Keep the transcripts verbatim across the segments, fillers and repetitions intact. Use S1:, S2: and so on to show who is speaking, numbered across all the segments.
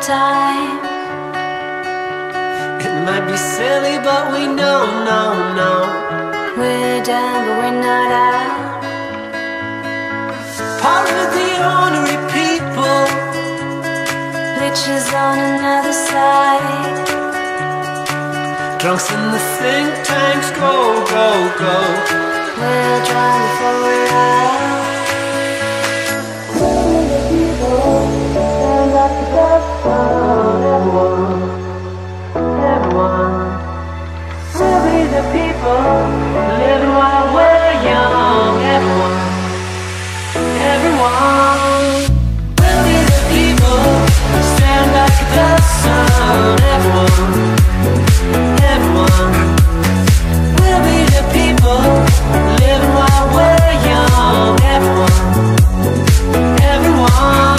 S1: time.
S2: It might be silly, but we know, no, no.
S1: We're down, but we're not out.
S2: Part of the ornery people,
S1: Bleachers on another side.
S2: drunks in the think tanks, go, go, go.
S1: We'll drown before we're out. Stand up to the sun, everyone,
S2: Everyone, we'll be the people, living while we're young. Everyone, everyone, we'll be the people, stand like the sun. Everyone, everyone, we'll be the people, living while we're young. Everyone, everyone.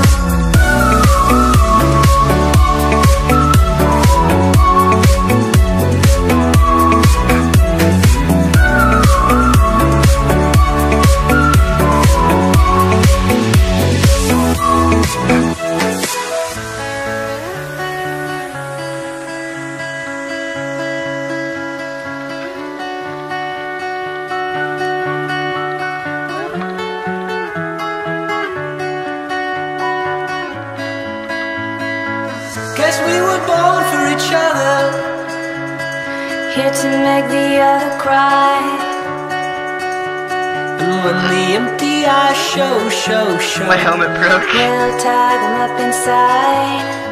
S2: Guess we were born for each other,
S1: here to make the other cry.
S2: and when the empty eyes show, show, show,
S3: My helmet broke.
S1: We'll tie them up inside.